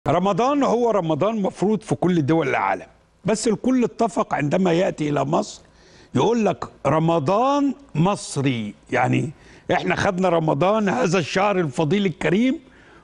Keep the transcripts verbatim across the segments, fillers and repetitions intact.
رمضان هو رمضان مفروض في كل دول العالم، بس الكل اتفق عندما يأتي إلى مصر يقول لك رمضان مصري. يعني احنا خدنا رمضان هذا الشهر الفضيل الكريم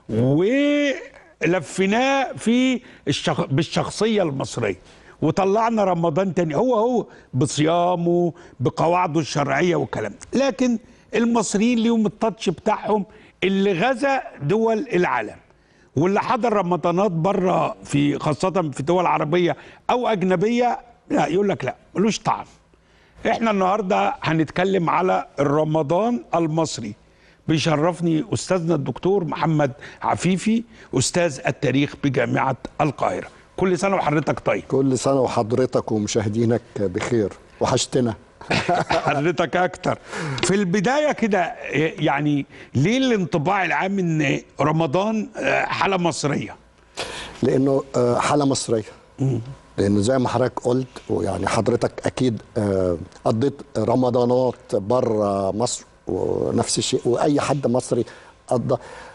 ولفيناه في الشخ... بالشخصية المصرية، وطلعنا رمضان تاني هو هو بصيامه بقواعده الشرعية والكلام. لكن المصريين ليهم التاتش بتاعهم اللي غزا دول العالم، واللي حضر رمضانات بره في خاصة في دول عربية أو أجنبية لا يقول لك لا ملوش طعم. احنا النهاردة هنتكلم على الرمضان المصري. بيشرفني أستاذنا الدكتور محمد عفيفي أستاذ التاريخ بجامعة القاهرة. كل سنة وحضرتك طيب. كل سنة وحضرتك ومشاهدينك بخير، وحشتنا. حضرتك أكتر. في البداية كده يعني ليه الانطباع العام إن رمضان حالة مصرية؟ لأنه حالة مصرية. لأنه زي ما حضرتك قلت، ويعني حضرتك أكيد قضيت رمضانات بره مصر ونفس الشيء، وأي حد مصري قضى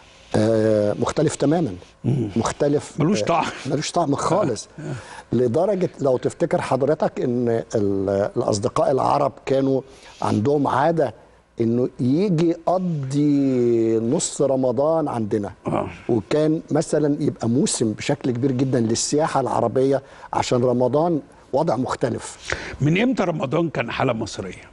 مختلف تماما. مختلف ملوش طعم. ملوش طعم خالص. لدرجة لو تفتكر حضرتك ان الاصدقاء العرب كانوا عندهم عادة انه يجي يقضي نص رمضان عندنا. وكان مثلا يبقى موسم بشكل كبير جدا للسياحة العربية، عشان رمضان وضع مختلف. من امتى رمضان كان حالة مصرية؟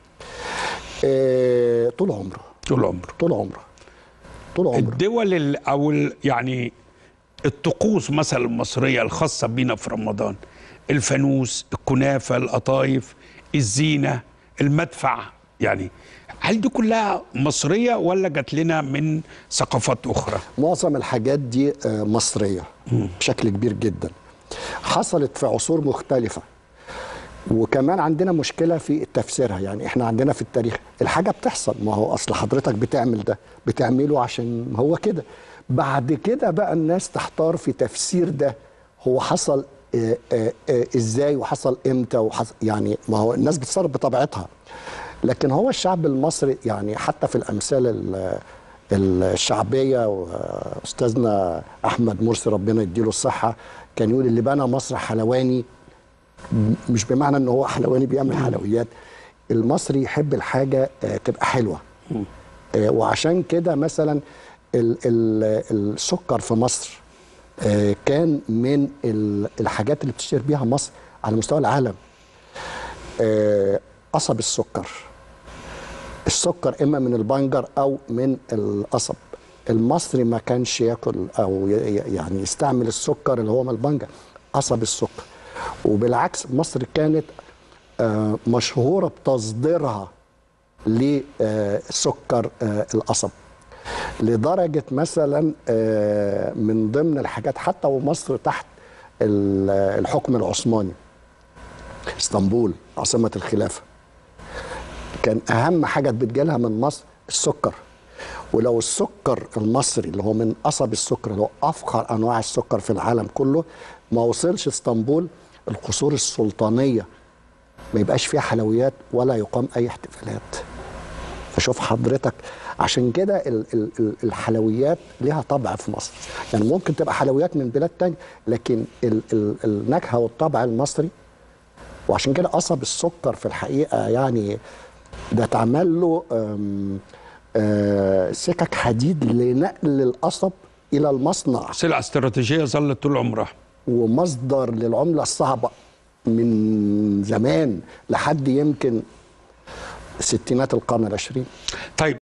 اه طول عمره. طول عمره. طول عمره. طول عمره. الدول او يعني الطقوس مثلا المصرية الخاصة بينا في رمضان، الفانوس، الكنافة، القطايف، الزينة، المدفع، يعني هل دي كلها مصرية ولا جات لنا من ثقافات أخرى؟ معظم الحاجات دي مصرية بشكل كبير جدا. حصلت في عصور مختلفة، وكمان عندنا مشكلة في تفسيرها. يعني احنا عندنا في التاريخ الحاجة بتحصل، ما هو أصل حضرتك بتعمل ده بتعمله عشان هو كده. بعد كده بقى الناس تحتار في تفسير ده، هو حصل آآ آآ ازاي وحصل امتى وحصل، يعني ما هو الناس بتصرف بطبيعتها. لكن هو الشعب المصري يعني حتى في الامثال الشعبيه، واستاذنا احمد مرسي ربنا يديله الصحه كان يقول اللي بنى مصر حلواني، مش بمعنى ان هو حلواني بيعمل حلويات. المصري يحب الحاجه تبقى حلوه. وعشان كده مثلا ال ال السكر في مصر كان من الحاجات اللي بتشتهر بيها مصر على مستوى العالم. قصب السكر، السكر اما من البنجر او من القصب. المصري ما كانش ياكل او يعني يستعمل السكر اللي هو من البنجر، قصب السكر. وبالعكس مصر كانت مشهوره بتصديرها لسكر القصب، لدرجة مثلا من ضمن الحاجات حتى ومصر تحت الحكم العثماني، اسطنبول عاصمة الخلافة، كان أهم حاجة بتجيلها من مصر السكر. ولو السكر المصري اللي هو من قصب السكر اللي هو أفخر أنواع السكر في العالم كله ما وصلش اسطنبول، القصور السلطانية ما يبقاش فيها حلويات ولا يقام أي احتفالات. فشوف حضرتك، عشان كده الحلويات لها طبع في مصر. يعني ممكن تبقى حلويات من بلاد تانية، لكن النكهه والطبع المصري. وعشان كده قصب السكر في الحقيقه يعني ده اتعمل له سكك حديد لنقل القصب الى المصنع. سلعه استراتيجيه ظلت طول عمرها، ومصدر للعمله الصعبه من زمان لحد يمكن ستينات القرن العشرين. طيب